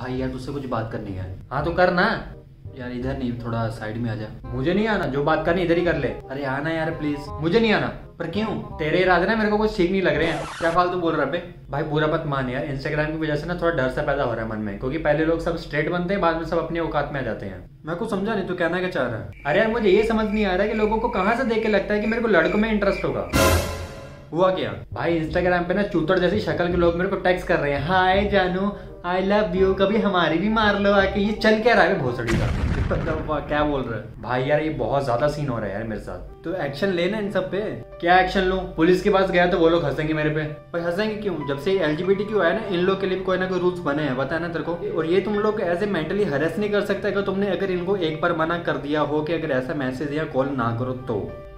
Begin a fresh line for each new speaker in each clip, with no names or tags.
भाई यार तुझसे कुछ बात करनी है। हाँ तो कर ना यार, इधर नहीं थोड़ा साइड में आ जा। मुझे नहीं आना, जो बात करनी इधर ही कर ले। अरे आना यार प्लीज। मुझे नहीं आना। पर क्यों? तेरे इरादे ना मेरे को कुछ ठीक नहीं लग रहे हैं। क्या फालतू बोल रहा है बे? भाई बुरा मत मान यार, इंस्टाग्राम की वजह से ना थोड़ा डर सा पैदा हो रहा है मन में, क्योंकि पहले लोग सब स्ट्रेट बनते हैं, बाद में सब अपने औकात में आ जाते हैं। मैं कुछ समझा नहीं, तू कहना क्या चाह रहा है? अरे यार मुझे ये समझ नहीं आ रहा है कि लोगों को कहाँ से देख के लगता है कि मेरे को लड़कों में इंटरेस्ट होगा। हुआ क्या भाई? इंस्टाग्राम पे ना चूतड़ जैसी शक्ल के लोग मेरे को टेक्स्ट कर रहे हैं, हाय जानू आई लव यू, कभी हमारी भी मार लो आके। ये चल क्या रहा है भोसड़ी का? क्या बोल रहा है भाई? यार ये बहुत ज्यादा सीन हो रहा है यार मेरे साथ। तो एक्शन लेना इन सब पे। क्या एक्शन लूं? पुलिस के पास गया तो वो लोग हंसेंगे मेरे पे। भाई हंसेंगे क्यों? जब से LGBTQ आया ना, इन लोग के लिए भी कोई ना कोई रूल्स बने हैं, पता है ना तेरे को। और ये तुम लोग ऐसे मेंटली हरेस नहीं कर सकते अगर तुमने अगर इनको एक बार मना कर दिया हो कि अगर ऐसा मैसेज या कॉल ना करो तो।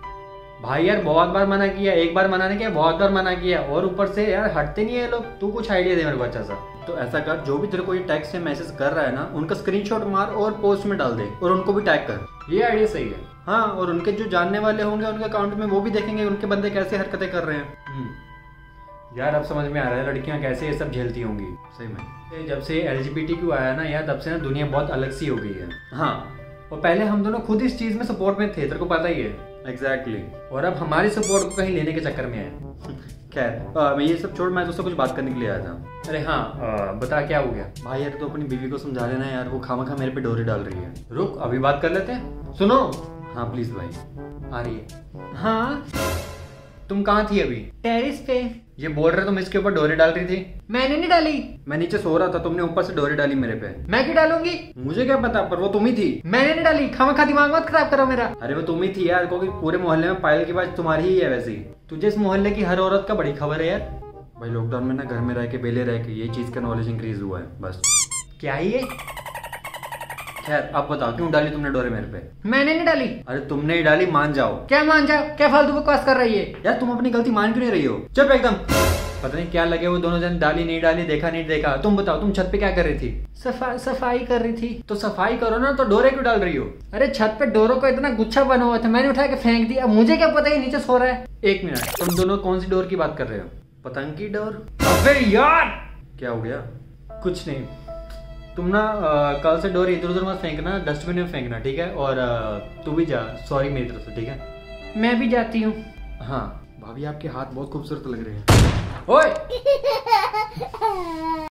भाई यार बहुत बार मना किया, एक बार मना नहीं किया, बहुत बार मना किया, और ऊपर से यार हटते नहीं है लोग। तू कुछ आइडिया दे मेरे को अच्छा सा। तो ऐसा कर, जो भी तेरे को ये टेक्स्ट से मैसेज कर रहा है ना, उनका स्क्रीनशॉट मार और पोस्ट में डाल दे और उनको भी टैग कर। ये आइडिया सही है। हाँ, और उनके जो जानने वाले होंगे उनके अकाउंट में वो भी देखेंगे उनके बंदे कैसे हरकतें कर रहे हैं। यार अब समझ में आ रहा है लड़कियां कैसे ये सब झेलती होंगी सही में। जब से LGBTQ आया ना यार, तब से ना दुनिया बहुत अलग सी हो गई है। हाँ, और पहले हम दोनों खुद इस चीज में सपोर्ट में थे, तेरे को पता ही है। एग्जैक्टली। और अब हमारी सपोर्ट को कहीं लेने के चक्कर में है। खैर मैं ये सब छोड़, मैं तुझसे कुछ बात करने के लिए आया था। अरे हाँ बता क्या हो गया? भाई यार तो अपनी बीवी को समझा लेना यार, वो खामखा मेरे पे डोरे डाल रही है। रुक अभी बात कर लेते हैं। सुनो। हाँ प्लीज भाई। आ रही है। हाँ तुम कहाँ थी अभी? टेरिस पे। ये बोल रहे तुम इसके ऊपर डोरे डाल रही थी? मैंने नहीं डाली, मैं नीचे सो रहा था, तुमने ऊपर से डोरे डाली मेरे पे। मैं क्यों डालूंगी? मुझे क्या पता, पर वो तुम ही थी। मैंने नहीं डाली, खामखा दिमाग मत खराब करो मेरा। अरे वो तुम ही थी यार, क्योंकि पूरे मोहल्ले में पायल की बात तुम्हारी ही है। वैसे ही तुझे इस मोहल्ले की हर औरत का बड़ी खबर है यार। भाई लॉकडाउन में ना घर में रह के बेले रह के ये चीज का नॉलेज इंक्रीज हुआ है बस। क्या ही है? खैर अब बताओ क्यों डाली तुमने डोरे मेरे पे? मैंने नहीं डाली। अरे तुमने ही डाली, मान जाओ। क्या मान जाओ? क्या फालतू बकवास कर रही है यार? तुम अपनी गलती मान क्यों नहीं रही हो? चुप एकदम। पता नहीं क्या लगे वो दोनों जन, डाली नहीं डाली, देखा नहीं देखा। तुम बताओ तुम छत पे क्या कर रही थी? सफाई कर रही थी। तो सफाई करो ना, तो डोरे क्यों डाल रही हो? अरे छत पे डोरों का इतना गुच्छा बना हुआ था, मैंने उठा के फेंक दिया। मुझे क्या पता है नीचे सो रहा है। एक मिनट, तुम दोनों कौन सी डोर की बात कर रहे हो? पतंग की डोर? अबे यार क्या हो गया? कुछ नहीं। तुम ना कल से डोर इधर उधर मत फेंकना, डस्टबिन में फेंकना, ठीक है? और तू भी जा, सॉरी मेरी तरफ से, ठीक है? मैं भी जाती हूँ। हाँ भाभी आपके हाथ बहुत खूबसूरत लग रहे हैं। ओए